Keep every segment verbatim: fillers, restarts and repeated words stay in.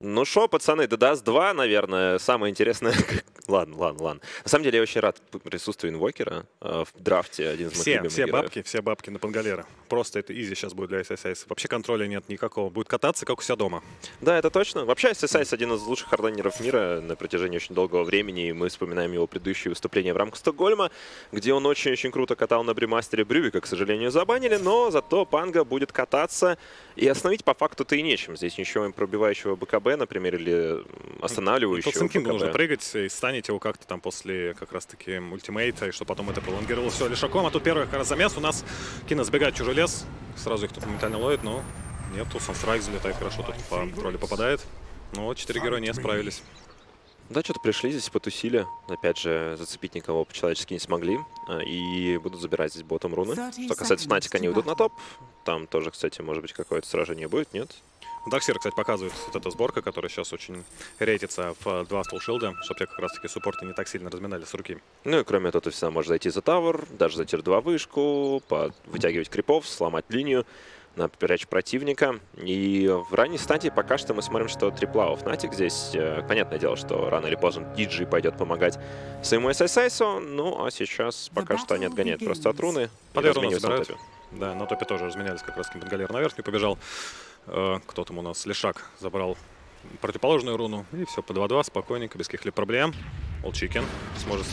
Ну шо, пацаны, ДДАС два, наверное, самое интересное. Ладно, ладно, ладно. На самом деле я очень рад присутствию инвокера э, в драфте. Один из моих Все, любимых все героев. бабки, все бабки на Пангалера. Просто это изи сейчас будет для эс эс эс. Вообще контроля нет никакого. Будет кататься, как у себя дома. Да, это точно. Вообще, эс эс эс один из лучших хардлайнеров мира на протяжении очень долгого времени. И мы вспоминаем его предыдущие выступления в рамках Стокгольма, где он очень-очень круто катал на бримастере Брювика, к сожалению, забанили, но зато Панга будет кататься. И остановить по факту-то и нечем. Здесь ничего пробивающего БКБ, например, или останавливающего Тут Синкингу БКБ. нужно прыгать и станет его как-то там после как раз-таки ультимейта, и что потом это пролонгировало все лишаком. А тут первый как раз замес у нас. Кина забегает в чужой лес. Сразу их тут моментально ловит, но нету. Санстрайк залетает хорошо, тут по тролле попадает. Но четыре героя не справились. Да, что-то пришли здесь, потусили. Опять же, зацепить никого по-человечески не смогли. И будут забирать здесь ботом руны. Что касается Фнатика, они уйдут на топ. Там тоже, кстати, может быть, какое-то сражение будет, нет? Дарксир, кстати, показывает вот эта сборка, которая сейчас очень рейтится в два столшилда, чтобы те как раз-таки суппорты не так сильно разминали с руки. Ну и кроме этого, ты всегда можешь зайти за тавер, даже за тир два вышку, вытягивать крипов, сломать линию, напрячь противника. И в ранней стадии пока что мы смотрим, что триплау Fnatic здесь. Понятное дело, что рано или поздно Диджи пойдет помогать своему эс эс эс, ну а сейчас пока что они отгоняют просто от руны. Под руну забирают. Да, на топе тоже разменялись, как раз Пангалер наверх не побежал. Кто там у нас? Лешак забрал противоположную руну. И все, по два-два, спокойненько, без каких-либо проблем. Олчикен сможет...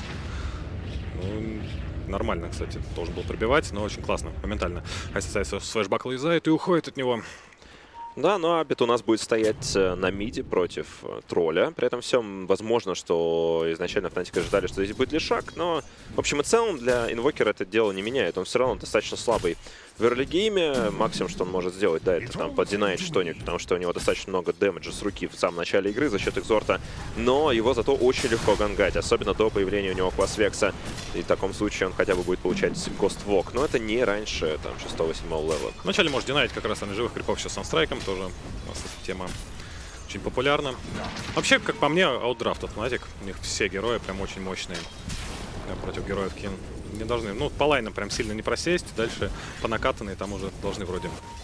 Ну, нормально, кстати, должен был пробивать, но очень классно, моментально. эс эс эс с флешбака вылезает и уходит от него. Да, но Абит у нас будет стоять на миде против тролля. При этом всем возможно, что изначально Fnatic ожидали, что здесь будет Лешак, но в общем и целом для инвокера это дело не меняет. Он все равно достаточно слабый в эрлигейме. Максимум, что он может сделать, да, это там поддинать что-нибудь, потому что у него достаточно много дэмэджа с руки в самом начале игры за счет экзорта. Но его зато очень легко гангать, особенно до появления у него класс Векса. И в таком случае он хотя бы будет получать Ghost Walk. Но это не раньше там шестого-седьмого левела. Вначале может динамить как раз на живых крипов сейчас санстрайком. Тоже у нас эта тема очень популярна. Вообще, как по мне, аутдрафт от Fnatic. У них все герои прям очень мощные. Против героев Кин не должны. Ну, по лайнам прям сильно не просесть. Дальше по накатанной там уже должны вроде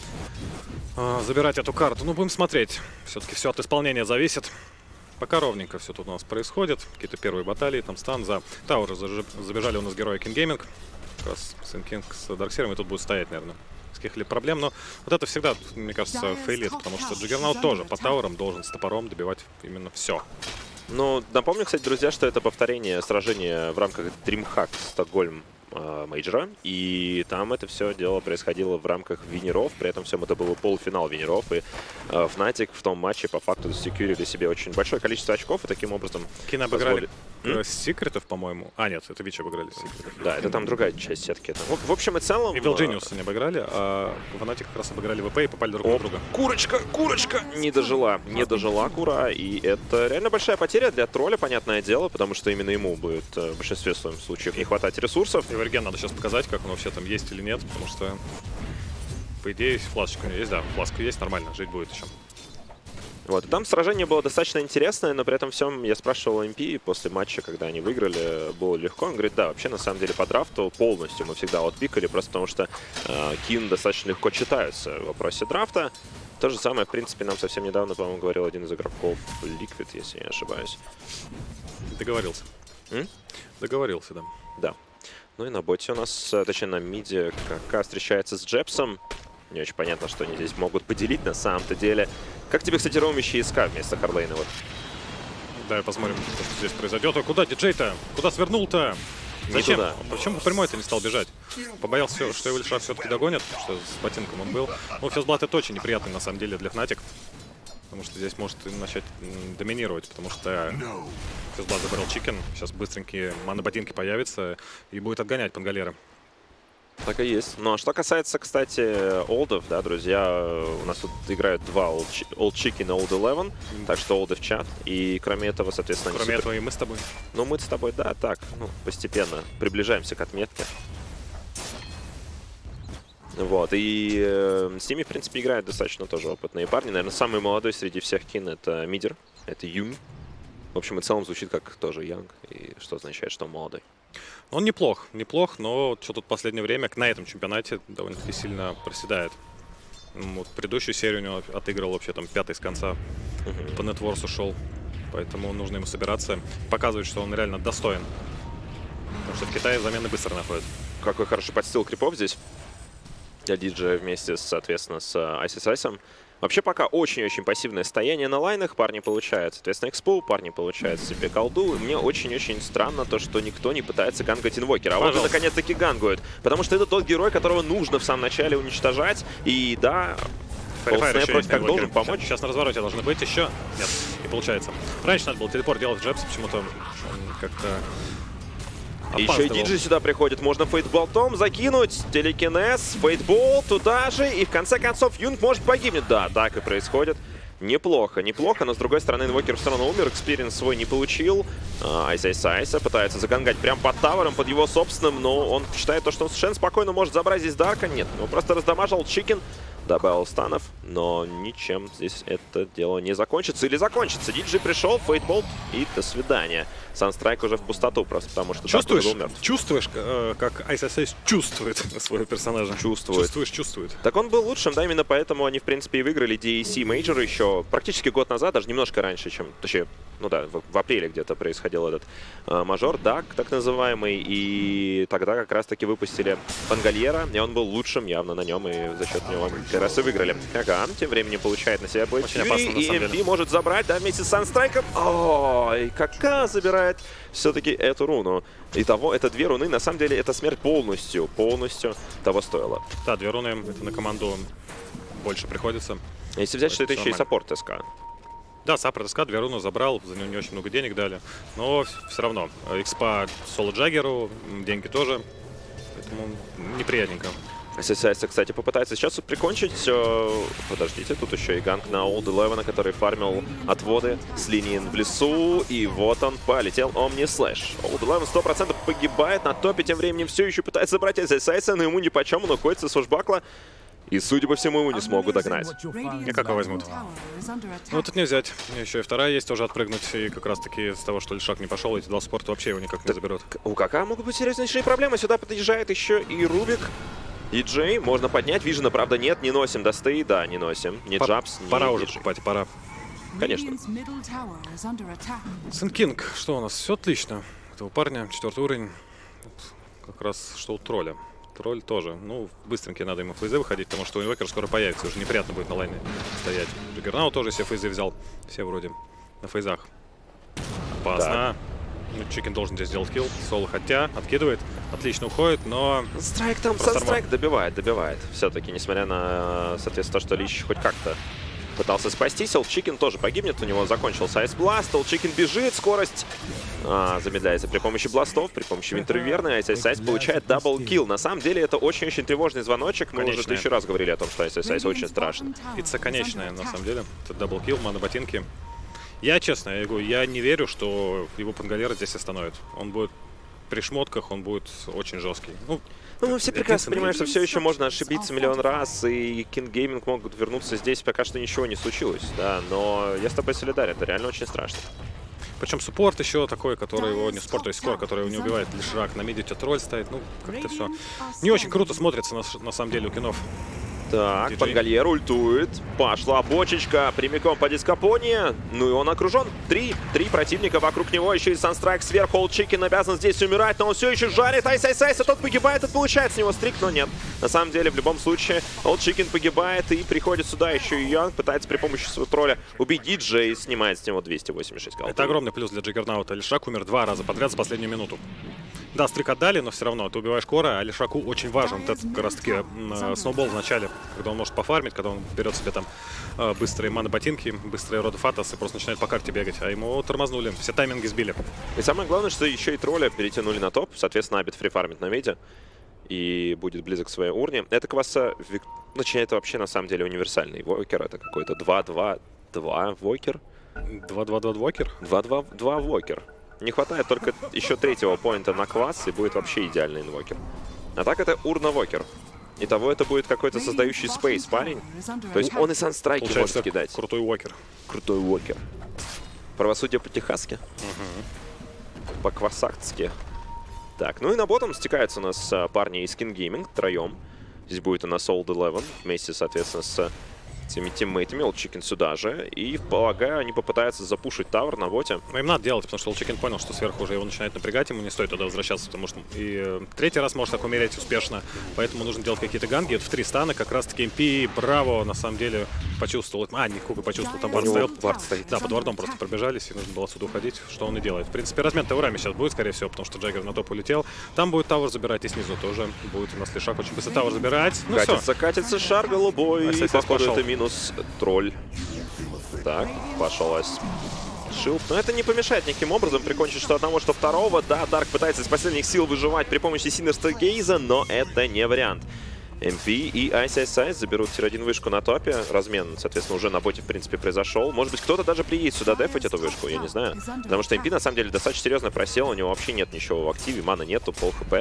а, забирать эту карту. Ну, будем смотреть. Все-таки все от исполнения зависит. Пока ровненько все тут у нас происходит. Какие-то первые баталии. Там стан за Тауэр. Забежали у нас герои King Gaming. Как раз Синкинг с Дарксиром. И тут будет стоять, наверное, с каких-либо проблем. Но вот это всегда, мне кажется, фейлит. Потому что Джиггернаут тоже по Тауэрам должен с топором добивать именно все. Ну, напомню, кстати, друзья, что это повторение сражения в рамках DreamHack Стокгольм э, мейджора. И там это все дело происходило в рамках винеров. При этом всем это был полуфинал винеров. И э, Fnatic в том матче по факту засекьюрили себе очень большое количество очков. И таким образом Кин обыграли Секретов, по-моему. А, нет, это Вич обыграли Секретов. Да, это там другая часть сетки. В, в общем и целом... И Вилджиниуса не обыграли, а Fnatic как раз обыграли ВП и попали друг на друга. Курочка, курочка! Не дожила. Не дожила Кура. И это реально большая потеря для тролля, понятное дело, потому что именно ему будет в большинстве своих случаев не хватать ресурсов. И Варген надо сейчас показать, как он вообще там есть или нет, потому что, по идее, фласочка у него есть, да, фласка есть, нормально, жить будет еще. Вот, и там сражение было достаточно интересное, но при этом всем я спрашивал эм пи после матча, когда они выиграли, было легко. Он говорит, да, вообще на самом деле по драфту полностью мы всегда отпикали, просто потому что э, Кин достаточно легко читаются в вопросе драфта. То же самое, в принципе, нам совсем недавно, по-моему, говорил один из игроков Liquid, если я не ошибаюсь. Договорился. М? Договорился, да. Да. Ну и на боте у нас, точнее на миде, Кака встречается с Джепсом. Не очень понятно, что они здесь могут поделить на самом-то деле. Как тебе, кстати, роумящий СК вместо Харлейна? Вот. Да, посмотрим, что здесь произойдет. А куда диджей-то? Куда свернул-то? Зачем? А почему по прямой-то не стал бежать? Побоялся, что его Леша все-таки догонят, что с ботинком он был. Ну, Физблат это очень неприятный, на самом деле, для Fnatic. Потому что здесь может начать доминировать, потому что Физблат забрал Чикен. Сейчас быстренькие мано-ботинки появятся и будет отгонять Пангалера. Так и есть. Ну а что касается, кстати, олдов, да, друзья, у нас тут играют два Old Chicken и Old Eleven, так что олды в чат. И кроме этого, соответственно... Кроме супер... этого и мы с тобой. Ну мы с тобой, да, так, ну, постепенно приближаемся к отметке. Вот, и э, с ними, в принципе, играют достаточно тоже опытные парни. Наверное, самый молодой среди всех Кин — это Мидер, это Юми. В общем и целом звучит как тоже Янг, и что означает, что он молодой. Он неплох, неплох, но что тут в последнее время на этом чемпионате довольно-таки сильно проседает. Вот предыдущую серию у него отыграл вообще там пятый с конца. Uh-huh. По нетворсу шел. Поэтому нужно ему собираться. Показывает, что он реально достоин. Потому что в Китае замены быстро находят. Какой хороший подстил крипов здесь. Для диджея вместе, соответственно, с Айсисайсом. Вообще пока очень-очень пассивное стояние на лайнах. Парни получают, соответственно, экспо, парни получают себе колду. Мне очень-очень странно то, что никто не пытается гангать инвокера. А вот наконец-таки гангуют. Потому что это тот герой, которого нужно в самом начале уничтожать. И да, Фолснэп вроде как должен помочь. Сейчас на развороте должны быть еще. Нет, не получается. Раньше надо было телепорт делать в Джебс, почему-то как-то... Еще и диджей сюда приходит. Можно фейтболтом закинуть. Телекинез, фейтбол туда же. И в конце концов Юнг может погибнуть. Да, так и происходит. Неплохо, неплохо. Но с другой стороны инвокер все равно умер. Экспириенс свой не получил. Айсайсайса пытается загангать прям под тавером, под его собственным. Но он считает то, что он совершенно спокойно может забрать здесь Дарка. Нет, ну просто раздамажил Чикен. Добавил станов, но ничем здесь это дело не закончится. Или закончится. Диджей пришел, фейтболт и до свидания. Санстрайк уже в пустоту просто, потому что... Чувствуешь, чувствуешь, как Айсайсайс чувствует своего персонажа? Чувствует. Чувствуешь, чувствует. Так он был лучшим, да, именно поэтому они, в принципе, и выиграли ди эй си Major еще практически год назад, даже немножко раньше, чем... Точнее, ну да, в, в апреле где-то происходил этот э, мажор, дак, так называемый, и тогда как раз-таки выпустили Пангальера, и он был лучшим явно на нем, и за счет него как раз и выиграли. Ага, тем временем получает на себя Блэйд Фьюри, и эм пи может забрать, да, вместе с Санстрайком. Ой, Кака забирает все-таки эту руну. Итого, это две руны, на самом деле, эта смерть полностью, полностью того стоила. Да, две руны, это на команду больше приходится. Если взять, что это еще и саппорт СК. Да, саппорт СК, две руны забрал, за него не очень много денег дали. Но все равно, экспа Соло Джаггеру, деньги тоже, поэтому неприятненько. Айсисайса, кстати, попытается сейчас прикончить. Подождите, тут еще и ганг на Олд Элевена, который фармил отводы с линии в лесу. И вот он полетел Омни Слэш. Олд Элевен сто процентов погибает. На топе тем временем все еще пытается забрать Айсисайса, но ему ни по чем, он находится с Ушбакла. И, судя по всему, его не смогут догнать. И как его возьмут? Ну, тут не взять. Еще и вторая есть тоже отпрыгнуть. И как раз-таки с того, что Лишак не пошел, эти два спорта вообще его никак не заберут. У Кака могут быть серьезнейшие проблемы. Сюда подъезжает еще и Рубик. Диджей можно поднять. Вижена, правда, нет. Не носим досты. Да, не носим. Не джабс, не Пора уже покупать, пора. Конечно. Сэн Кинг, что у нас? Все отлично. Этого парня, четвертый уровень. Как раз что у тролля. Тролль тоже. Ну, быстренько надо ему фейзы выходить, потому что у инвокер скоро появится. Уже неприятно будет на лайне стоять. Джиггернаут тоже все фейзы взял. Все вроде на фейзах. Опасно. Ну, Чикен должен здесь сделать килл. Соло хотя откидывает. Отлично уходит, но... Страйк там, Санстрайк добивает, добивает. Все-таки, несмотря на, соответственно, то, что Лич хоть как-то пытался спастись. Чикен тоже погибнет. У него закончился айсбласт. Чикен бежит. Скорость а, замедляется при помощи бластов, при помощи Винтерверна. Айсайс получает даблкилл. На самом деле это очень-очень тревожный звоночек. Мы конечная. уже тысячу раз говорили о том, что Айсайс очень страшен. Пицца конечная, на самом деле. Это даблкилл, мана-ботинки. Я, честно, я, говорю, я не верю, что его Пангалера здесь остановит. Он будет при шмотках, он будет очень жесткий. Ну, Ну, мы все прекрасно понимаем, что все еще можно ошибиться миллион раз, и King Gaming могут вернуться здесь, пока что ничего не случилось, да, но я с тобой солидарен, это реально очень страшно. Причем суппорт еще такой, который его не спорт, то есть скор, который его не убивает, лишь рак, на миде тебя тролль стоит, ну, как-то все не очень круто смотрится на, на самом деле у кинов. Так, Пангальер ультует. Пошла бочечка прямиком по дископоне. Ну и он окружен. Три. Три противника вокруг него. Еще и Санстрайк сверху. Олд Чикен обязан здесь умирать, но он все еще жарит. Айсайсайс, тот погибает, и получает с него стрик, но нет. На самом деле, в любом случае, Олд Чикен погибает и приходит сюда еще и Янг. Пытается при помощи своего тролля убить Диджей и снимает с него двести восемьдесят шесть голды. Это огромный плюс для Джиггернаута. Лишак умер два раза подряд за последнюю минуту. Да, стрик отдали, но все равно ты убиваешь Кора, а Лишаку очень важен вот этот как раз таки э, сноубол в начале, когда он может пофармить, когда он берет себе там э, быстрые мана-ботинки, быстрые роды фатас и просто начинает по карте бегать, а ему тормознули, все тайминги сбили. И самое главное, что еще и тролля перетянули на топ, соответственно, Абит фрифармит на миде и будет близок к своей урне. Это кваса, значит, это вообще на самом деле универсальный вокер, это какой-то два-два-два вокер. два-два-два вокер? два-два-два вокер. Не хватает только еще третьего поинта на квас, и будет вообще идеальный инвокер. А так это урна-вокер. Итого это будет какой-то создающий спейс парень. То есть он и санстрайки может кидать. Крутой вокер. Крутой вокер. Правосудие по-техасски. Угу. По-квасактски. Так, ну и на ботом стекаются у нас парни из King Gaming, втроем. Здесь будет у нас Old Eleven вместе, соответственно, с этими тиммейтами. Олдчикен сюда же. И, полагаю, они попытаются запушить тавер на боте. Но им надо делать, потому что Олдчикен понял, что сверху уже его начинает напрягать, ему не стоит туда возвращаться, потому что и э, третий раз может так умереть успешно. Поэтому нужно делать какие-то ганги. Это в три стана как раз-таки эм пи, Браво, на самом деле, почувствовал. А, не Куга почувствовал, там вард стоял. Вард стоит. Да, под вардом просто пробежались, и нужно было отсюда уходить, что он и делает. В принципе, размен таурами сейчас будет, скорее всего, потому что Джаггер на топ улетел. Там будет тавер забирать, и снизу тоже будет у нас Лишак очень быстро тавер забирать. Ну катится, все. катится шар голубой. И, походу, пошел. это минус тролль. Так, пошел Шилд. Но это не помешает никаким образом прикончить что одного, что второго. Да, Дарк пытается из последних сил выживать при помощи Синерста Гейза, но это не вариант. эм пи и Ice Ice Ice заберут тир один вышку на топе. Размен, соответственно, уже на боте, в принципе, произошел. Может быть, кто-то даже приедет сюда дефать эту вышку, я не знаю. Потому что эм пи, на самом деле, достаточно серьезно просел. У него вообще нет ничего в активе, мана нету, пол хп.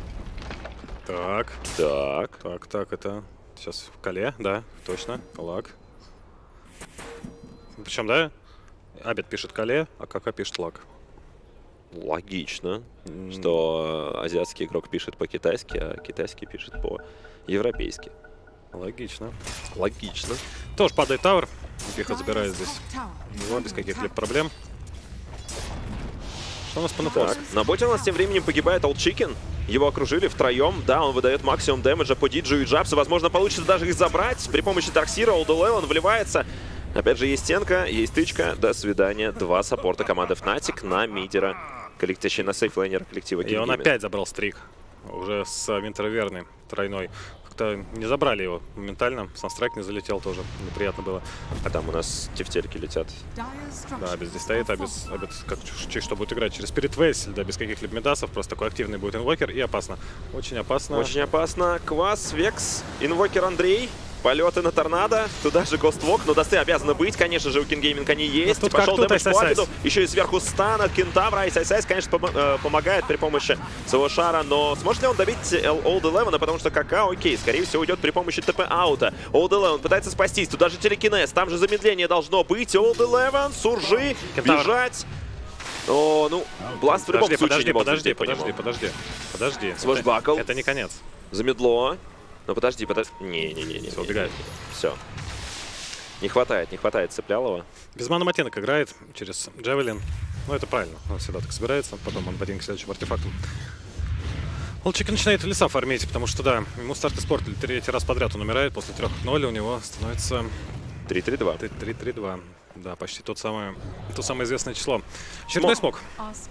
Так. Так. Так, так, это... Сейчас в Кале, да, точно, лаг. Причем, да, Абет пишет Кале, а КК пишет лаг. Логично, mm. что азиатский игрок пишет по-китайски, а китайский пишет по-европейски. Логично. Логично. Тоже падает тавер. Пиха забирает здесь его без каких-либо проблем. Что у нас по напасу? На боте у нас тем временем погибает Олдчикен. Его окружили втроем. Да, он выдает максимум дэмэджа по Диджу и Джабсу. Возможно, получится даже их забрать. При помощи Дарксира Old Eleven вливается. Опять же, есть стенка, есть тычка. До свидания. Два саппорта команды Fnatic на мидера. Точнее, на сейфлейнера коллектива King И он Gaming. опять забрал стрик. Уже с Винтерверной тройной. Как-то не забрали его моментально. Санстрайк не залетел тоже. Неприятно было. А там у нас тефтельки летят. Да, Абет здесь стоит. Абет, Абет как чуть что будет играть через Spirit Vessel, да, без каких-либо медасов. Просто такой активный будет инвокер. И опасно. Очень опасно. Очень опасно. Квас, Векс, инвокер Андрей. Полеты на торнадо, туда же Ghostwalk, но досты обязаны быть, конечно же, у King Gaming они есть. Тут Пошел дэмэдж тут по Абеду, еще и сверху стана, Кентавра, Ice Ice Ice, конечно, пом э, помогает при помощи своего шара, но сможет ли он добить Old Eleven, потому что КК, окей, скорее всего, уйдет при помощи ТП-аута. Old Eleven пытается спастись, туда же телекинез, там же замедление должно быть. Old Eleven, Суржи, Кентавр. бежать. О, ну, Бласт в любом Подожди, случае подожди, не подожди, может подожди, подожди, подожди. Свэшбакл. Это, это не конец. Замедло. Ну подожди, подожди. Не-не-не. Все, убегает. Все. Не хватает, не хватает Цеплялова. Без мана Матинок играет через Джавелин. Ну, это правильно. Он всегда так собирается. Потом он один к следующим артефактам. Олдчикен начинает леса фармить, потому что, да, ему старт испортили. Третий раз подряд он умирает. После трех ноль у него становится... три три два. три три два. Да, почти тот самый, то самое известное число. Очередной смог.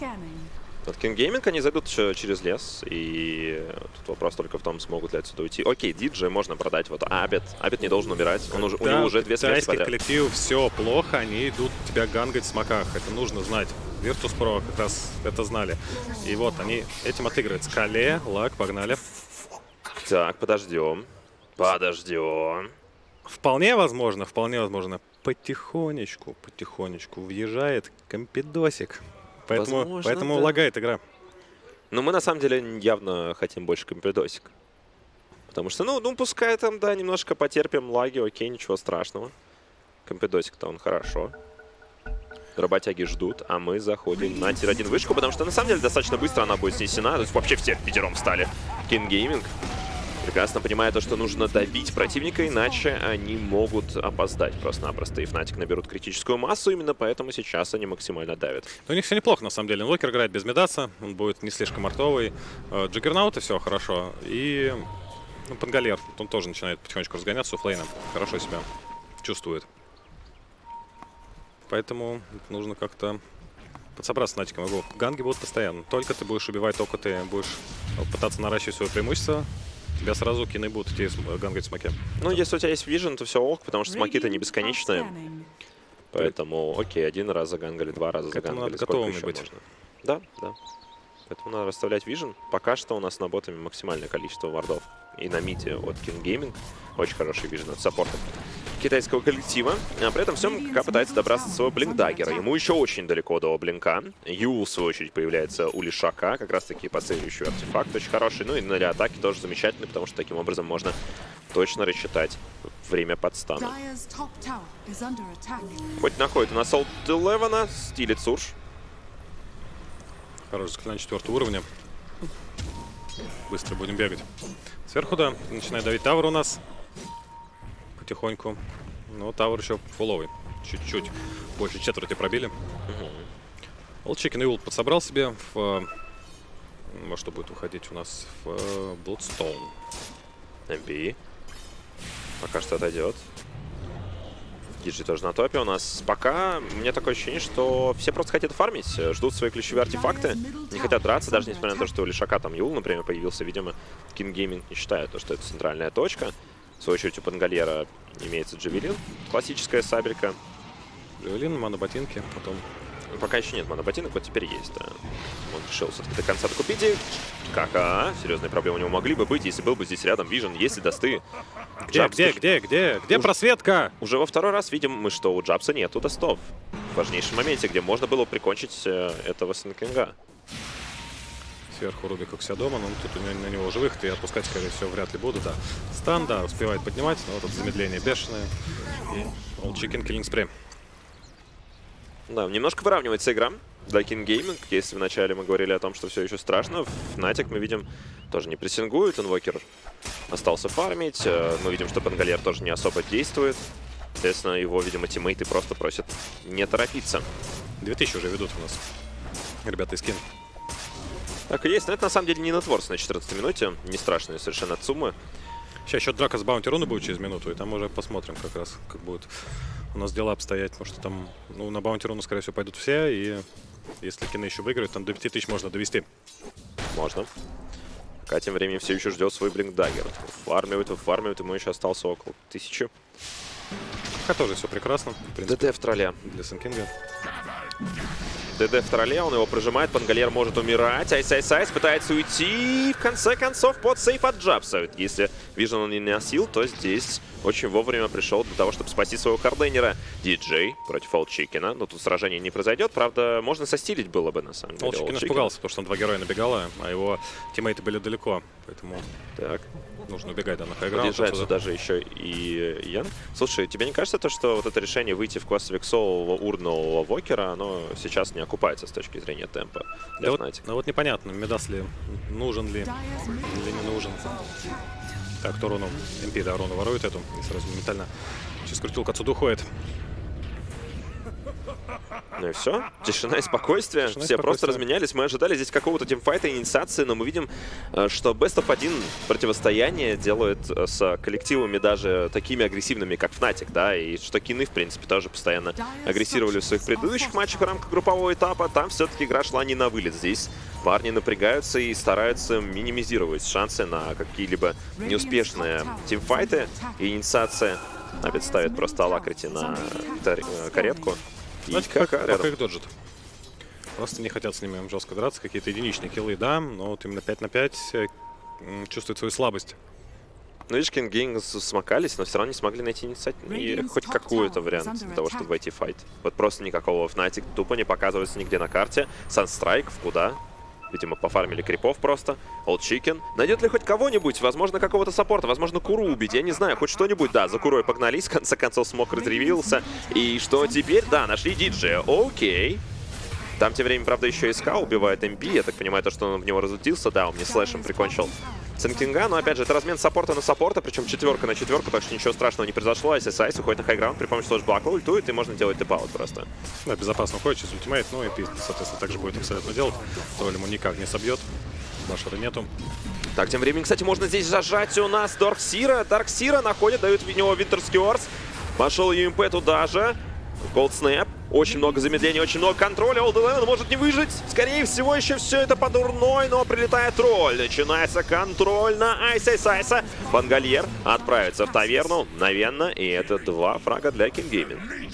От King Gaming они зайдут через лес, и тут вопрос только в том, смогут ли отсюда уйти. Окей, Диджи можно продать, вот Абет. Абет не должен умирать, он уже, да, у него уже две смерти подряд. коллектив, все плохо, они идут тебя гангать в смоках, это нужно знать. Virtus.pro как раз это знали. И вот они этим отыгрывают. Скале, лаг, погнали. Так, подождем. Подождем. Вполне возможно, вполне возможно, потихонечку, потихонечку въезжает компидосик. Поэтому, Возможно, поэтому да. лагает игра. Но мы на самом деле явно хотим больше компидосик. Потому что, ну, ну, пускай там, да, немножко потерпим лаги, окей, ничего страшного. Компидосик-то он хорошо. Работяги ждут, а мы заходим на тир один вышку, потому что на самом деле достаточно быстро она будет снесена. То есть вообще все пятером встали. King Gaming прекрасно понимая то, что нужно давить противника, иначе они могут опоздать просто-напросто. И Fnatic наберут критическую массу, именно поэтому сейчас они максимально давят. Но у них все неплохо, на самом деле. Инвокер играет без медаса, он будет не слишком артовый. Джаггернаут и все хорошо. И ну, Пангалер, он тоже начинает потихонечку разгоняться у Флейна. Хорошо себя чувствует. Поэтому нужно как-то подсобраться с Натиком. Ганги будут постоянно. Только ты будешь убивать, только ты будешь пытаться наращивать свое преимущество, тебя сразу кины будут идти гангать в смоке. Ну, если у тебя есть вижен, то все ок, потому что смоки-то не бесконечные. Поэтому, окей, один раз загангали, два раза загангали. Надо готовым быть. Можно? Да, да. Поэтому надо расставлять вижен. Пока что у нас на ботами максимальное количество вардов. И на миде от King Gaming. Очень хороший вижен от саппорта китайского коллектива. А при этом всем КК пытается добраться до своего блинкдаггера. Ему еще очень далеко до блинка. Юл, в свою очередь, появляется у Лишака. Как раз таки подсейвающий артефакт очень хороший. Ну и для атаки тоже замечательный, потому что таким образом можно точно рассчитать время подстана. Хоть находит у нас Old Eleven, стилит Сурж. Хороший заклинание четвертого уровня. Быстро будем бегать. Сверху, да, начинает давить тавр у нас. Потихоньку. Но тавр еще фуловый. Чуть-чуть больше четверти пробили. Old Chicken Evil подсобрал себе в... Во что будет уходить у нас? В Bloodstone. эм пи. Пока что отойдет. Диджи тоже на топе. У нас пока, у меня такое ощущение, что все просто хотят фармить, ждут свои ключевые артефакты, не хотят драться, даже несмотря на то, что у Лишака там Юл, например, появился. Видимо, King Gaming не считает, то, что это центральная точка. В свою очередь у Пангольера имеется Джавелин, классическая сабелька. Джавелин, моноботинки, потом... Пока еще нет моноботинок, вот теперь есть, да. Он решил все-таки до конца докупить их. Кака. Серьезные проблемы у него могли бы быть, если был бы здесь рядом Вижен, если досты. Где, Джабс где, тоже... где, где, где уже, просветка? Уже во второй раз видим мы, что у Джабса нету достов. В важнейшем моменте, где можно было прикончить э, этого Сенкинга. Сверху Рубик у себя дома, но тут у него, на него уже выход, и отпускать, скорее всего, вряд ли буду, да. Стан, да, успевает поднимать, но вот это замедление бешеное. И Old Chicken Killing Spree. Да, немножко выравнивается игра для King Gaming. Если вначале мы говорили о том, что все еще страшно, в Fnatic мы видим, тоже не прессингует. Инвокер остался фармить. Мы видим, что Пангольер тоже не особо действует. Соответственно, его, видимо, тиммейты просто просят не торопиться. две тысячи уже ведут у нас ребята из King. Так и есть. Но это на самом деле не нетворс на четырнадцатой минуте. Не страшные совершенно Цумы. Сейчас еще драка с Баунти Руны будет через минуту, и там уже посмотрим как раз, как будет у нас дела обстоять. Потому что там, ну, на Баунти Руну, скорее всего, пойдут все, и если Кины еще выиграют, там до пяти тысяч можно довести. Можно. Пока тем временем все еще ждет свой Блинкдаггер. Фармирует, фармирует, ему еще остался около тысячи. Пока тоже все прекрасно. ДД в тролле. Для Сенкинга. ДД в тролле, он его прожимает, Пангольер может умирать, Айс-Айс-Айс пытается уйти, в конце концов под сейф от Джабса. Если Vision он не носил, то здесь очень вовремя пришел для того, чтобы спасти своего хардейнера. Диджей против Old Chicken, но тут сражение не произойдет, правда, можно состилить было бы на самом деле. Old Chicken испугался, потому что там два героя набегало, а его тиммейты были далеко, поэтому так. Нужно убегать до нахайграунд. Подъезжает сюда же еще и Ян. Слушай, тебе не кажется то, что вот это решение выйти в класс Вексового урнового Вокера, оно сейчас не окупается с точки зрения темпа для да Fnatic? Вот, ну вот непонятно, Медас ли, нужен ли или не нужен. Так, кто руну? эм пи, да, руну ворует эту. И сразу моментально через крутилку отсюда уходит. Ну и все. Тишина и спокойствие. Тишина и Все спокойствие. просто разменялись. Мы ожидали здесь какого-то тимфайта, инициации, но мы видим, что Best of один противостояние делает с коллективами даже такими агрессивными, как Fnatic, да, и что Кины, в принципе, тоже постоянно агрессировали в своих предыдущих матчах в рамках группового этапа. Там все-таки игра шла не на вылет. Здесь парни напрягаются и стараются минимизировать шансы на какие-либо неуспешные тимфайты. И инициация опять ставит просто Алакрити на каретку. Знаете, как, пока их доджит. Просто не хотят с ними жестко драться. Какие-то единичные киллы, да, но вот именно пять на пять чувствует свою слабость. Ну, видишь, King Gaming смокались, но все равно не смогли найти инициативу и хоть какой-то вариант для того, чтобы войти в файт. Вот просто никакого. Fnatic тупо не показывается нигде на карте. Sunstrike в куда? Видимо, пофармили крипов просто. Old Chicken. Найдет ли хоть кого-нибудь? Возможно, какого-то саппорта. Возможно, Куру убить. Я не знаю. Хоть что-нибудь. Да, за Курой погнались. В конце концов, смог разревился. И что теперь? Да, нашли диджея. Окей. Там тем временем, правда, еще и СК убивает эм пи. Я так понимаю, то, что он в него разутился. Да, он мне слэшем прикончил Сенкинга. Но, опять же, это размен саппорта на саппорта. Причем четверка на четверку. Так что ничего страшного не произошло. Айс-Айс уходит на хайграунд. При помощи флешблока ультует. И можно делать тэп-аут просто. Да, безопасно уходит через ультимейт. Ну, и, соответственно, также будет абсолютно делать. Тролль ему никак не собьет. Башера нету. Так, тем временем, кстати, можно здесь зажать у нас Дарксира. Дарксира находит, дают в него Винтерскиорс. Пошел ЮМП туда же. Cold Snap. Очень много замедления, очень много контроля. Old Eleven может не выжить. Скорее всего, еще все это по дурной, но прилетает тролль. Начинается контроль на Айс-Айс-Айса. Пангольер отправится в таверну мгновенно. И это два фрага для King Gaming.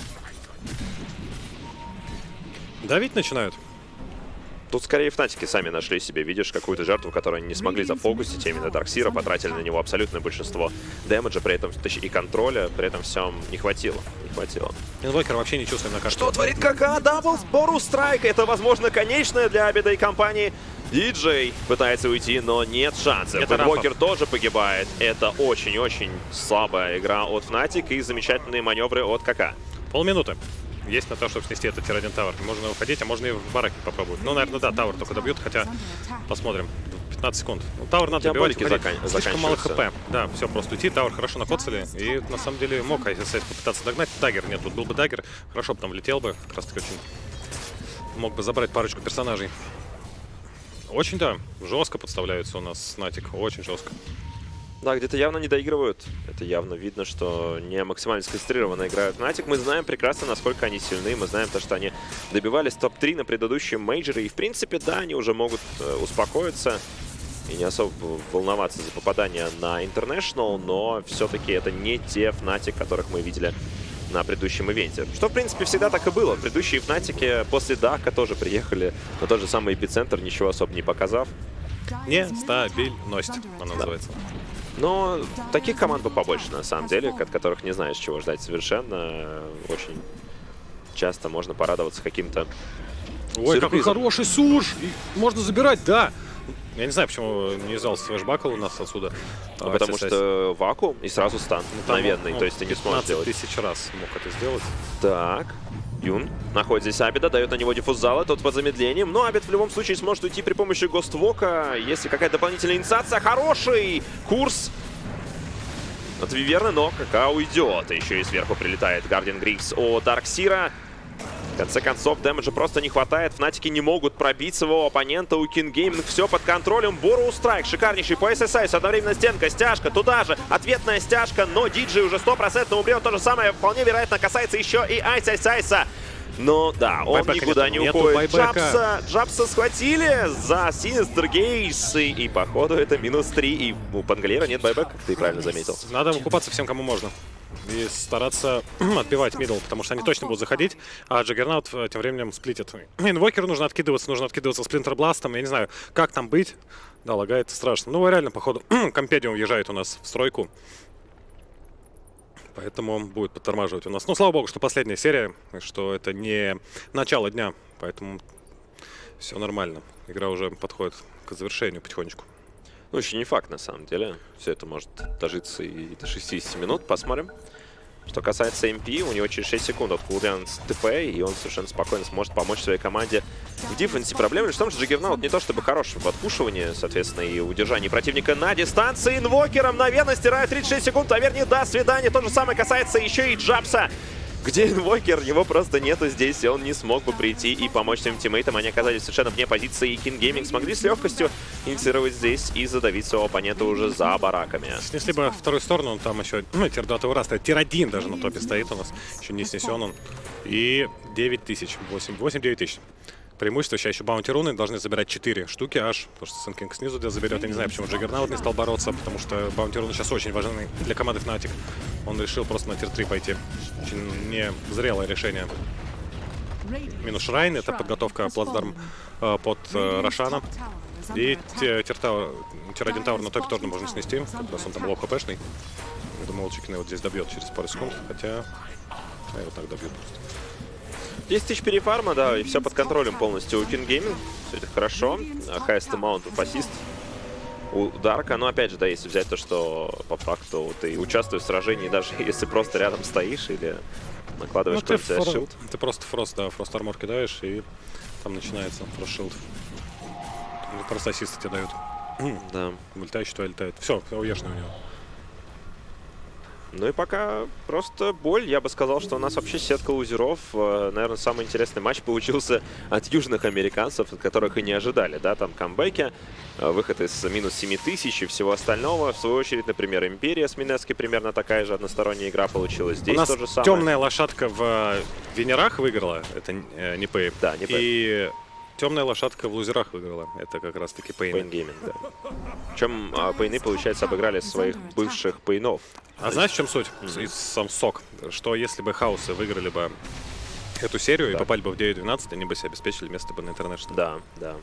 Давить начинают. Тут скорее Фнатики сами нашли себе, видишь, какую-то жертву, которую они не смогли зафокусить. Именно Дарксира потратили на него абсолютное большинство дэмэджа, при этом и контроля, при этом всем не хватило. Не хватило. Инвокер вообще не чувствует на карте. Что творит КК? Дабл спору страйк. Это, возможно, конечное для Абида и компании. Диджей пытается уйти, но нет шансов. Инвокер тоже погибает. Это очень-очень слабая игра от Fnatic и замечательные маневры от КК. Полминуты. Есть на то, чтобы снести этот тир один тавер. Можно уходить, а можно и в бараке попробовать. Ну, наверное, да, тавер только добьют, хотя посмотрим. пятнадцать секунд. Ну, тауэр надо добивать, слишком мало хп. Да, все, просто уйти, тауэр хорошо накоцали. И на самом деле мог ай эс эс попытаться догнать. Даггер нет, тут был бы даггер. Хорошо, потом влетел бы. Как раз таки очень мог бы забрать парочку персонажей. Очень, да, жестко подставляются у нас Fnatic, очень жестко. Да, где-то явно не доигрывают. Это явно видно, что не максимально сконцентрированно играют Fnatic. Мы знаем прекрасно, насколько они сильны. Мы знаем то, что они добивались топ три на предыдущем мейджоре. И, в принципе, да, они уже могут э, успокоиться и не особо волноваться за попадание на International. Но все-таки это не те Fnatic, которых мы видели на предыдущем ивенте. Что, в принципе, всегда так и было. Предыдущие Fnatic после Дака тоже приехали на тот же самый эпицентр, ничего особо не показав. Нестабильность, она да. называется. Но таких команд бы побольше, на самом деле, от которых не знаешь, чего ждать совершенно. Очень часто можно порадоваться каким-то Ой, сюрпризом. какой хороший сурж! И можно забирать, да! Я не знаю, почему не взялся флешбакл у нас отсюда. Ну, потому что вакуум и сразу стан мгновенный, ну, то есть ты не сможешь сделать. тысяч раз мог это сделать. Так, Юн находит здесь Абида, дает на него диффуз зала, тот под замедлением. Но Абид в любом случае сможет уйти при помощи Гоствока, если какая-то дополнительная инициация. Хороший курс от Виверны, но КК уйдет. Еще и сверху прилетает Гардиан Грикс от Дарксира. В конце концов, дэмэджа просто не хватает. Фнатики не могут пробить своего оппонента. У King Gaming все под контролем. Бору Страйк, шикарнейший по эс эс ай. Одновременно стенка, стяжка, туда же ответная стяжка. Но Диджей уже стопроцентно умрет. То же самое вполне вероятно касается еще и Айс Айс Айса. Но да, он байбека никуда нету, не нету уходит. байбека. Джабса, Джабса схватили за Sinister Gaze. И, и походу это минус три. И у Пангалера нет байбека, как ты правильно заметил. Надо выкупаться всем, кому можно. И стараться отбивать мидл, потому что они точно будут заходить, а Джаггернаут тем временем сплитит. Инвокеру нужно откидываться, нужно откидываться сплинтербластом. Я не знаю, как там быть. Да, лагает страшно. Ну, реально, походу, Компедиум въезжает у нас в стройку. Поэтому он будет подтормаживать у нас. Ну, слава богу, что последняя серия, что это не начало дня. Поэтому все нормально. Игра уже подходит к завершению потихонечку. Ну, еще не факт, на самом деле. Все это может дожиться и до шестидесяти минут. Посмотрим. Что касается эм пи, у него через шесть секунд от кулдаун с ТП, и он совершенно спокойно сможет помочь своей команде в диффенсе. Проблема лишь в том, что Джаггернаут не то чтобы хорош в отпушивании, соответственно, и удержании противника на дистанции. Инвокером мгновенно стирает тридцать шесть секунд, а вернее, до свидания. То же самое касается еще и Джабса. Где Инвокер? Его просто нету здесь, и он не смог бы прийти и помочь своим тиммейтам. Они оказались совершенно вне позиции, и King Gaming смогли с легкостью инициировать здесь и задавить своего оппонента уже за бараками. Снесли бы вторую сторону, он там еще, ну, тир два тура стоит, тир один даже на топе стоит у нас, еще не снесен он. И девять тысяч, восемь-девять тысяч. Преимущество, сейчас еще баунти руны должны забирать четыре штуки аж, потому что Сенкинг снизу заберет. Я не знаю, почему Джаггернаут не стал бороться, потому что баунти руны сейчас очень важны для команды Fnatic. Он решил просто на тир три пойти. Очень незрелое решение. Минус Шрайн, это подготовка плацдарм э, под э, Рошана. И тир один тауэр на топе тоже можно снести, как раз он там лоу хпшный. Я думал, Чикин вот здесь добьет через пару секунд, хотя я его так добью просто. десять тысяч перефарма, да, и все под контролем полностью у King Gaming. Все это хорошо. Highest amount of assist у Дарка. Но опять же, да, если взять то, что по факту ты участвуешь в сражении, даже если просто рядом стоишь или накладываешь ну, какой-то шилд. Ты просто фрост, да, фрост армор кидаешь, и там начинается фрост шилд. Просто ассисты тебе дают. Да. Ульта что летает. Все, уешно у него. Ну и пока просто боль. Я бы сказал, что у нас вообще сетка лузеров. Наверное, самый интересный матч получился от южных американцев, от которых и не ожидали. Да, там камбэки, выход из минус семи тысяч и всего остального. В свою очередь, например, Империя с Минески примерно такая же односторонняя игра получилась. Здесь у нас то же самое. Темная лошадка в Венерах выиграла. Это э, не Пэй. Да, не Пэй. И темная лошадка в лузерах выиграла. Это как раз таки Пейн. Пейн Гейминг, да. Причем а, Пейны, получается, обыграли своих бывших Пейнов. А знаешь, в чем суть? Mm-hmm. Сам сок. Что если бы Хаусы выиграли бы эту серию да. и попали бы в девять двенадцать, они бы себе обеспечили место бы на International. Да, да.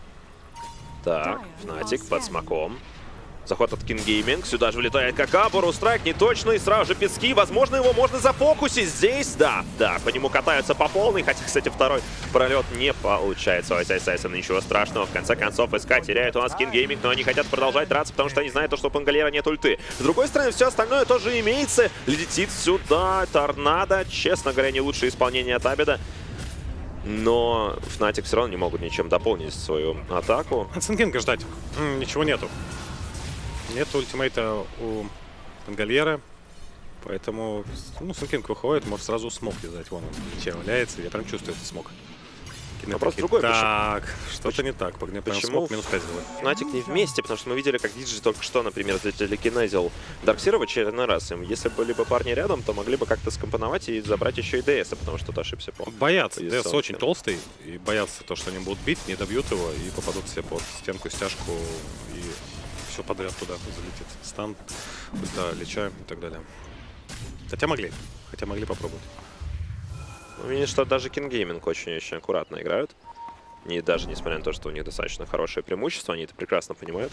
Так, Fnatic под смоком. Заход от King Gaming. Сюда же влетает КК. Бору Страйк неточный. Сразу же пески. Возможно, его можно зафокусить здесь. Да, да. По нему катаются по полной. Хотя, кстати, второй пролет не получается у Айс Айс Айса. Ничего страшного. В конце концов, СК теряет у нас King Gaming. Но они хотят продолжать драться, потому что они знают, что у Пангалера нет ульты. С другой стороны, все остальное тоже имеется. Летит сюда. Торнадо. Честно говоря, не лучшее исполнение от Абида. Но Fnatic все равно не могут ничем дополнить свою атаку. От Сенкинга ждать М, ничего нету. Нет ультимейта у Пангальера. Поэтому, ну, Сенкинг выходит, может сразу смог вязать. Вон он, чем валяется. Я прям чувствую этот смог. Вопрос другой. Так, что-то не так. Почему? Почему минус пять сделали. Fnatic не вместе? Потому что мы видели, как Диджи только что, например, телекинезил Дарксира в очередной раз. Им, если были бы парни рядом, то могли бы как-то скомпоновать и забрать еще и ДС, потому что тут ошибся по... Боятся. по ДС очень толстый. И боятся то, что они будут бить, не добьют его и попадут все под стенку, стяжку. И все подряд туда залетит. Стан, ульта, лича и так далее. Хотя могли. Хотя могли попробовать. Видишь, что даже King Gaming очень-очень аккуратно играют. И даже несмотря на то, что у них достаточно хорошее преимущество, они это прекрасно понимают.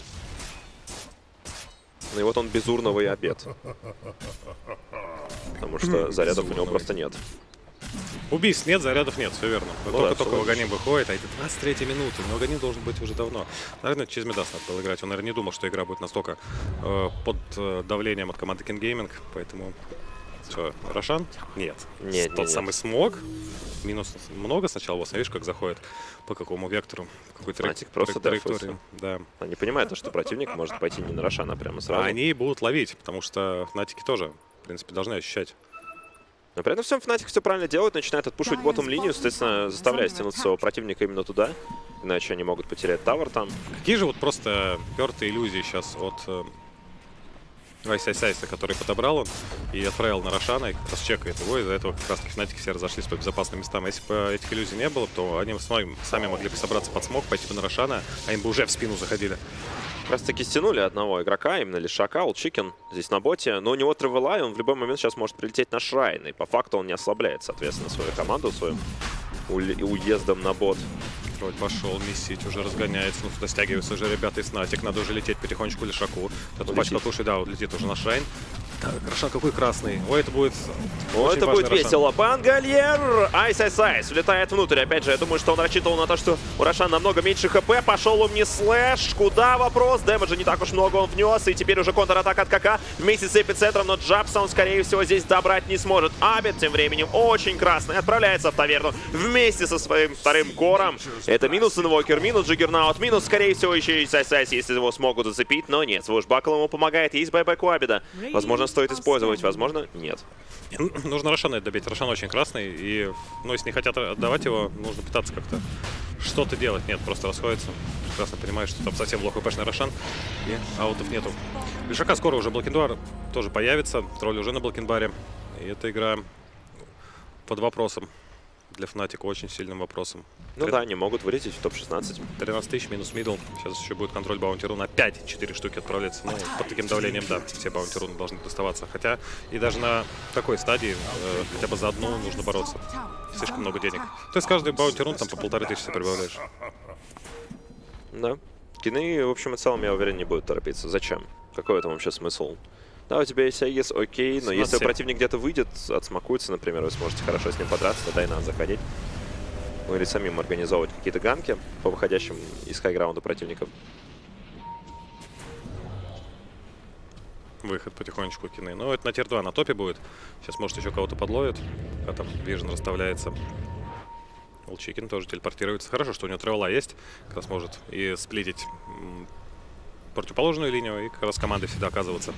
Ну и вот он безурновый обед. Потому что зарядов у него просто нет. Убийств нет, зарядов нет, все верно. Ну Только-только да, Ваганим выходит, а это двадцать третья минута. Но Ваганим должен быть уже давно. Наверное, через Мидас надо было играть. Он, наверное, не думал, что игра будет настолько э, под э, давлением от команды King Gaming. Поэтому... Что, Рошан? Нет. Нет, Тот нет, самый нет. смог. Минус много сначала. Вот, видишь, как заходит. По какому вектору. Какой Fnatic просто траектории. Да. Они понимают, что противник может пойти не на Рошана прямо сразу. А они будут ловить, потому что Фнатики тоже, в принципе, должны ощущать. Но при этом всем Fnatic все правильно делают, начинают отпушивать ботом линию, соответственно, заставляя стянуть своего противника именно туда. Иначе они могут потерять тавер там. Какие же вот просто пертые иллюзии сейчас от Айс-Айс-Айса, который подобрал он и отправил на Рошана, и как раз чекает его. Из-за этого как раз Фнатики все разошлись по безопасным местам. Если бы этих иллюзий не было, то они сами могли бы собраться под смог, пойти бы на Рошана, а им бы уже в спину заходили. Как раз таки стянули одного игрока, именно Лишака, Улчикен здесь на боте. Но у него Тревела, и он в любой момент сейчас может прилететь на Шрайн. И по факту он не ослабляет, соответственно, свою команду своим уездом на бот. Тролль пошел, месить, уже разгоняется. Ну, сюда стягиваются уже ребята из Fnatic. Надо уже лететь потихонечку Лишаку. Тут пачка туши, да, вот летит уже на Шрайн. Так, Рошан какой красный. Ой, это будет... О, это будет весело. Пангальер! Айс-Айс-Айс влетает внутрь. Опять же, я думаю, что он рассчитывал на то, что у Рошана намного меньше хп. Пошел Умни Слэш. Куда вопрос? Дэмэджа не так уж много он внес. И теперь уже контратака от КК вместе с эпицентром. Но Джабса он, скорее всего, здесь добрать не сможет. Абет тем временем очень красный. Отправляется в таверну вместе со своим вторым кором. Это минус инвокер, минус Джиггернаут, минус, скорее всего, еще и Айс-Айс, если его смогут зацепить. Но нет, Свушбакл ему помогает. Есть байбэк у Абеда. Возможно, стоит использовать, возможно, нет. Нужно Рошана добить. Рошан очень красный. И, ну, если не хотят отдавать его, нужно пытаться как-то что-то делать. Нет, просто расходится. Прекрасно понимаешь, что там совсем лох ХПшный Рошан. И аутов нету. Лишака скоро уже Блокенбар тоже появится. Тролль уже на Блокенбаре. И эта игра под вопросом. Для Fnatic очень сильным вопросом. Ну да, они могут вылететь в топ шестнадцать. тринадцать тысяч минус мидл. Сейчас еще будет контроль баунти-руна. опять четыре штуки отправляется. Ну, под таким давлением, да, все баунти-руны должны доставаться. Хотя и даже на такой стадии э, хотя бы за одну нужно бороться. Слишком много денег. То есть каждый баунти-рун там по полторы тысячи прибавляешь. Да. Кины, в общем и целом, я уверен, не будут торопиться. Зачем? Какой в этом вообще смысл? Да, у тебя есть Аис, окей, но если противник где-то выйдет, отсмакуется, например, вы сможете хорошо с ним подраться, тогда и надо заходить. Ну или самим организовывать какие-то ганки по выходящим из хайграунда противников. Выход потихонечку Кины. Ну, это на тир два на топе будет. Сейчас, может, еще кого-то подловит. А там Вижн расставляется. Улчикен тоже телепортируется. Хорошо, что у него Тревела есть, как раз может и сплитить противоположную линию, и как раз команды всегда оказываться.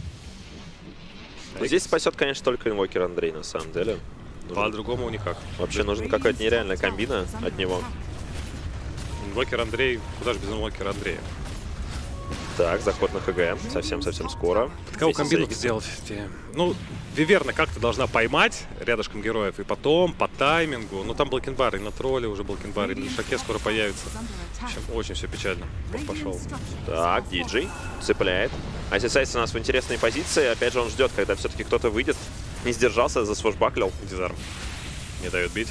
Здесь спасет, конечно, только инвокер Андрей, на самом деле. По-другому никак. Вообще нужна какая-то нереальная комбина от него. Инвокер Андрей, куда же без инвокера Андрея? Так, заход на ХГ совсем-совсем скоро. Под кого комбину сделать? Ну, Виверна как-то должна поймать рядышком героев, и потом по таймингу. Ну, там Блокенбар и на тролле уже Блокенбар, и на Лишаке скоро появится. В общем, очень все печально. Пошел. Так, Диджей цепляет. Айс-Айс у нас в интересной позиции. Опять же, он ждет, когда все-таки кто-то выйдет. Не сдержался, засвошбаклил. Дизарм не дает бить.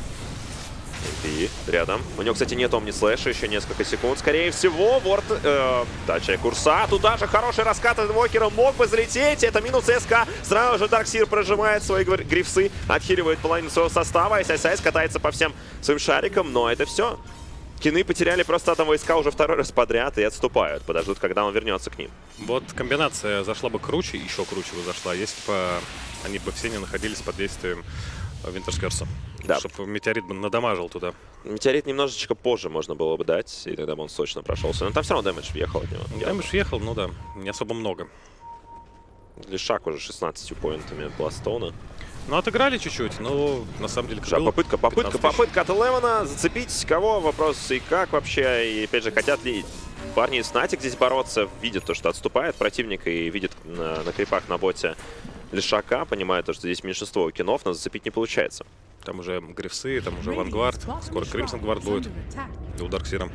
И рядом. У него, кстати, нет Омни Слэша, еще несколько секунд. Скорее всего, Ворд... Э, Дача Курса. Туда же хороший раскат от инвокера. Мог бы залететь. Это минус СК. Сразу же Дарксир прожимает свои грифсы. Отхиливает половину своего состава. Айс-Айс катается по всем своим шарикам. Но это все. Кины потеряли просто одного СК уже второй раз подряд и отступают. Подождут, когда он вернется к ним. Вот комбинация зашла бы круче, еще круче бы зашла, если бы они бы все не находились под действием Винтерскерса. Да. Чтобы метеорит бы надамажил туда. Метеорит немножечко позже можно было бы дать, и тогда бы он сочно прошелся. Но там все равно дэмэдж въехал от него. Дэмэдж въехал, ну да, не особо много. Лишак уже шестнадцатью поинтами Бластоуна. Ну, отыграли чуть-чуть, но на самом деле... Жа, попытка, попытка, попытка от Элевена зацепить кого? Вопрос, и как вообще? И опять же, хотят ли парни из Fnatic здесь бороться? Видят то, что отступает противник, и видят на, на крипах на боте Лишака, понимая то, что здесь меньшинство у кинов, но зацепить не получается. Там уже Грифсы, там уже Вангард. Скоро Кримсон Гвард будет. И у Дарксира.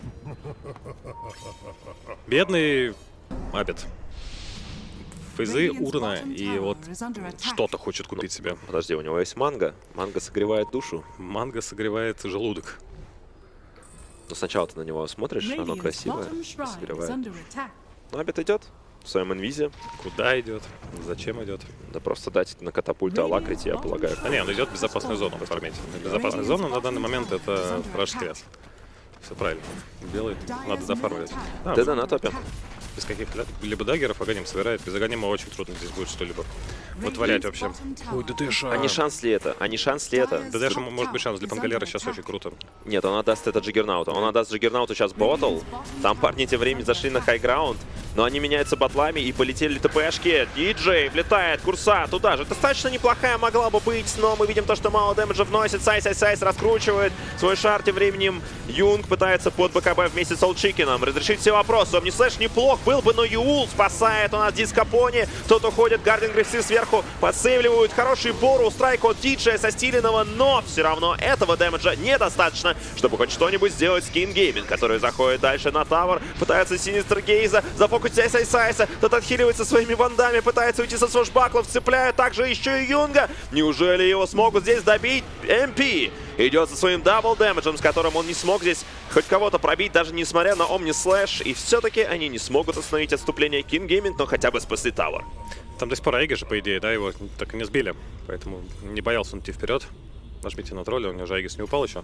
Бедный Абит. Фейзы, урна, и вот что-то хочет купить ну, себе. Подожди, у него есть манго. Манго согревает душу. Манго согревает желудок. Но сначала ты на него смотришь, оно красивое, согревает. Ну, Абит идет в своем инвизе. Куда идет? Зачем идет? Да просто дать на катапульты алакрить, я полагаю. А не, он идет в безопасную зону пофармить. Безопасная зона на данный момент это Rush Crest. Все правильно. Белый надо зафармливать. Да, да, на топе. Без каких-либо даггеров Аганим собирает. Без Аганима очень трудно здесь будет что-либо вытворять вообще. Ой, ДДШ. А не шанс ли это? А не шанс ли это? ДДШ может быть шанс. Для Пангалера сейчас очень круто. Нет, он отдаст это Джиггернауту. Он отдаст Джиггернауту сейчас ботл. Там парни тем временем зашли на хайграунд. Но они меняются батлами и полетели ТПшки. Диджей влетает, Курса туда же. Достаточно неплохая могла бы быть, но мы видим то, что мало дэмэджа вносит. Сайс-Сайс-Сайс раскручивает свой шар. Тем временем Юнг пытается под БКБ вместе с Олчикином разрешить все вопросы. Омнислэш неплох был бы, но Юул спасает у нас Дискапони. Тот уходит, Гарден Грифсы сверху подсейвливают. Хороший бору, страйк от Диджея со Стиленова, но все равно этого дэмэджа недостаточно, чтобы хоть что-нибудь сделать с King Gaming, который заходит дальше на тавер, пытается Синистер Гейза зафокусить Сайса. Тот отхиливается своими бандами, пытается уйти со свошбаклов, цепляют также еще и Юнга. Неужели его смогут здесь добить? эм пи идет со своим дабл дэмэджем, с которым он не смог здесь хоть кого-то пробить, даже несмотря на Омнислэш. И все-таки они не смогут остановить отступление King Gaming, но хотя бы спасли тавер. Там до сих пор Айги же, по идее, да, его так и не сбили. Поэтому не боялся он идти вперед. Нажмите на тролля, у него же Айгис не упал еще.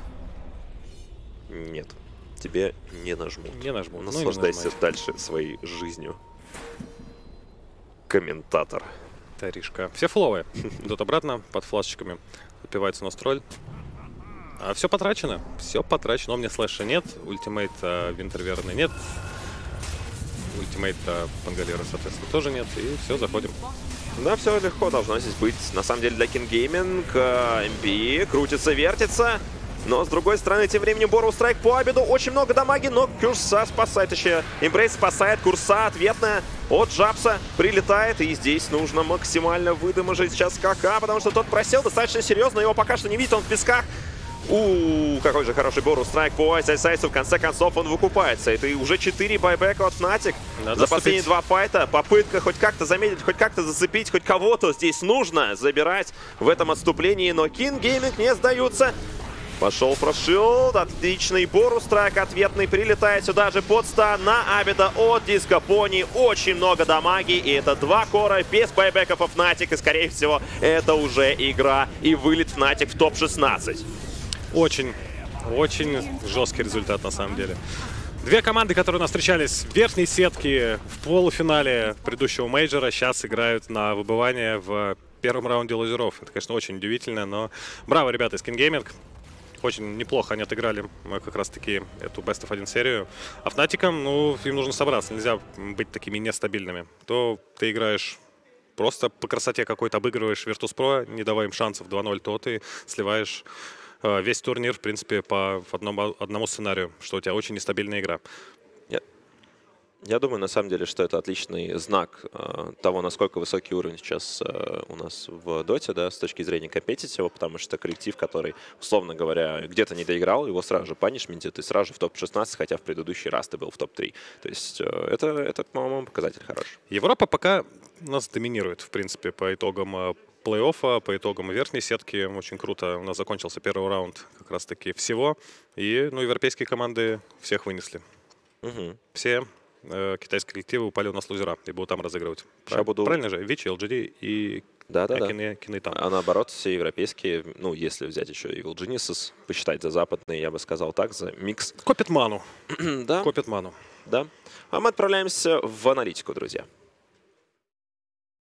Нет, тебе не нажмут. Не нажмут. Наслаждайся ну, не дальше своей жизнью. Комментатор. Таришка. Все фловые. Идут обратно под флажечками. Отпивается у нас тролль. А все потрачено. Все потрачено. У меня слэша нет. Ультимейт а, Винтерверны нет. Ультимейт а, Пангалера, соответственно, тоже нет. И все, заходим. Да, все легко должно здесь быть. На самом деле для King Gaming эм пи крутится, вертится. Но, с другой стороны, тем временем Бору страйк по Абиду. Очень много дамаги, но Курса спасает еще. Эмбрейс спасает. Курса ответная от Джапса прилетает. И здесь нужно максимально выдамажить сейчас КК, потому что тот просел достаточно серьезно. Его пока что не видит, он в песках. Ууу, какой же хороший Бору страйк по Айсайсайсу. В конце концов он выкупается. Это уже четыре байбека от Fnatic. Надо За вступить. последние два файта. Попытка хоть как-то заметить, хоть как-то зацепить, хоть кого-то здесь нужно забирать в этом отступлении. Но King Gaming не сдаются. Пошел прошилд, отличный Бору страйк ответный, прилетает сюда же под стан на Абида от Дискапони. Очень много дамаги, и это два кора без байбеков от Fnatic, и скорее всего это уже игра и вылет Fnatic в топ шестнадцать. Очень, очень жесткий результат на самом деле. Две команды, которые у нас встречались в верхней сетке в полуфинале предыдущего мейджора, сейчас играют на выбывание в первом раунде лазеров. Это, конечно, очень удивительно, но браво, ребята из King Gaming. Очень неплохо они отыграли как раз-таки эту бест оф один серию. А Фнатикам, ну, им нужно собраться, нельзя быть такими нестабильными. То ты играешь просто по красоте какой-то, обыгрываешь Virtus.pro, не давая им шансов два ноль, то ты сливаешь э, весь турнир, в принципе, по одному, одному сценарию, что у тебя очень нестабильная игра. Я думаю, на самом деле, что это отличный знак э, того, насколько высокий уровень сейчас э, у нас в доте, да, с точки зрения компетитива, потому что коллектив, который, условно говоря, где-то не доиграл, его сразу же панишментит, и сразу же в топ шестнадцать, хотя в предыдущий раз ты был в топ три. То есть э, это, это, по-моему, показатель хороший. Европа пока у нас доминирует, в принципе, по итогам э, плей-оффа, по итогам верхней сетки. Очень круто. У нас закончился первый раунд как раз-таки всего. И, ну, европейские команды всех вынесли. Угу. Все китайские коллективы упали у нас лузера и будут там разыгрывать. Прав... буду... Правильно же? Вичи, эл джи ди и да, да, Кины, Кины там. А наоборот, все европейские, ну, если взять еще Evil Geniuses, посчитать за западные, я бы сказал так, за микс. Копят ману. Да. Копят ману. Да. А мы отправляемся в аналитику, друзья.